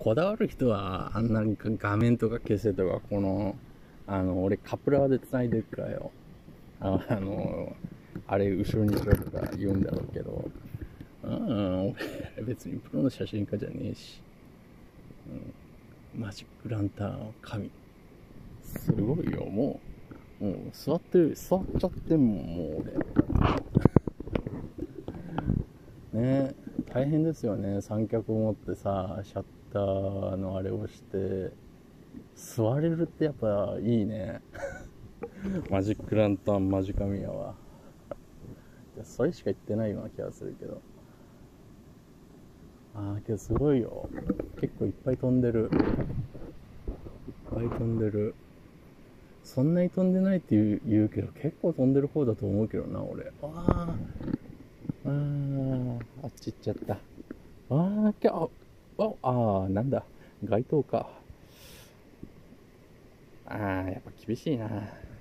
こだわる人は、あんな画面とか消せとか、俺カプラーで繋いでるからよ。あれ後ろにしろとか言うんだろうけど、俺別にプロの写真家じゃねえし、マジックランタン神。すごいよ、もう座っちゃってんもん、もう俺。ね、大変ですよね。三脚を持ってさ、シャッターのあれをして、座れるってやっぱいいね。マジックランタンマジカミヤは。それしか言ってないような気がするけど。けどすごいよ。結構いっぱい飛んでる。そんなに飛んでないって言うけど、結構飛んでる方だと思うけどな、俺。あっち行っちゃった。なんだ。街灯か。やっぱ厳しいな。